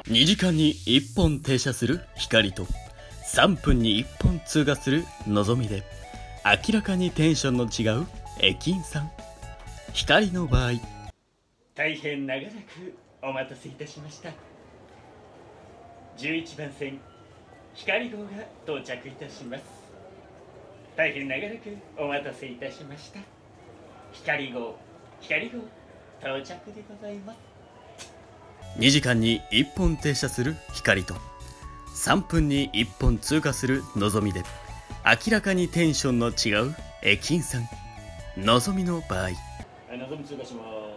2時間に1本停車する光と3分に1本通過するのぞみで明らかにテンションの違う駅員さん。光の場合、 大変長らくお待たせいたしました。11番線光号が到着いたします。大変長らくお待たせいたしました。光号到着でございます。 2時間に1本停車する光と3分に1本通過するのぞみで明らかにテンションの違う駅員さん。のぞみの場合、 のぞみ通過します。